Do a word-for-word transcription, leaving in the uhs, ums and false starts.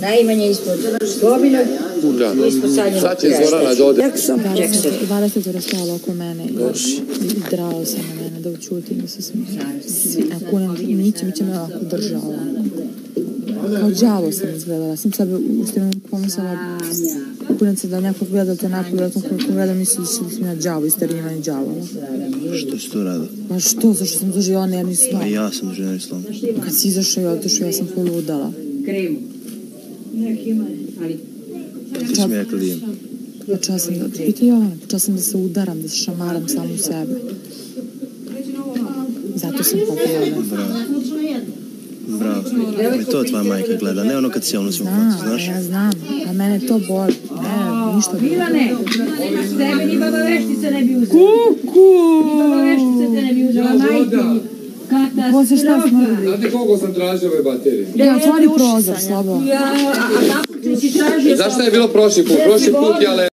Najmanje ispod Slobina, ispod sadnje. Sad će Zorana dode. dvadeset rastalo oko mene i drao se na mene da učutim, da se smijem. A kunem niće, mi će me ovako držala. Kao džavo sam izgledala. Sam sebe u stvarno pomislila kunem se da nekog gleda to napad, da tom kako gleda misli da sam ja džavo, isterijima i džavola. Što si to rada? Pa što, zašto sam doživjela nervni slom? Pa ja sam doživjela nervni slom. Kad si izašao i otišao, ja sam poludala. Kremu. Ti si mi rekla da imam. Počela sam da, pita Jovana, počela sam da se udaram, da se šamaram samu sebe. Zato sam popila. Bravo. Bravo. Ali to tvoja majka gleda, ne ono kad si ono svom koncu, znaš? Ja znam, a mene to boli. Ne, ništa boli. Milane, tebe ni baba veštice ne bi uzela. Kuku! Ni baba veštice te ne bi uzela, majke. Posle šta smrdi? Znate koliko sam tražio ove baterije? Ja, otvori prozor, slabo. Ja, a kako ti si tražio? Zašto je bilo prošli put? Prošli put je ale...